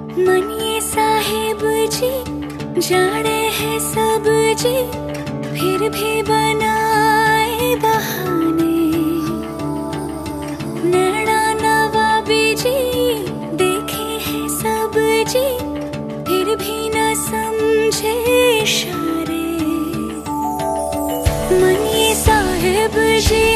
मनिए साहिब जी जाने हैं सब जी, फिर भी बनाए बहाने। नैना नवाबी जी देखे हैं सब जी, फिर भी न समझे इशारे। मनिए साहिब जी